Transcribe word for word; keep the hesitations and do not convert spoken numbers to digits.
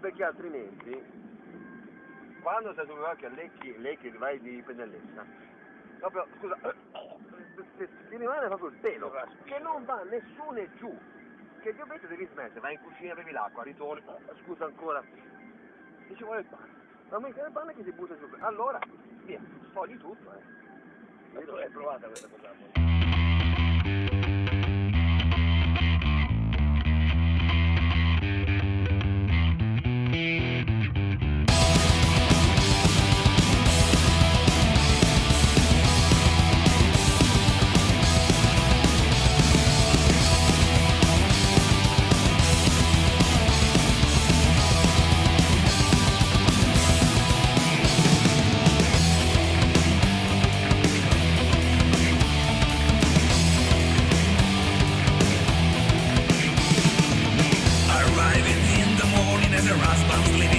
perché altrimenti, quando sei sul che lecchi, lecchi vai di pennelletta, proprio, scusa, ti rimane proprio il pelo, che non va nessuno e giù, che ovviamente devi smettere, vai in cucina, bevi l'acqua, ritorni, scusa ancora, e ci vuole il pane, ma mica il pane che si butta giù, allora, via, togli tutto, eh. Ma tu l'hai provata questa cosa? Arriving in the morning as a husband's living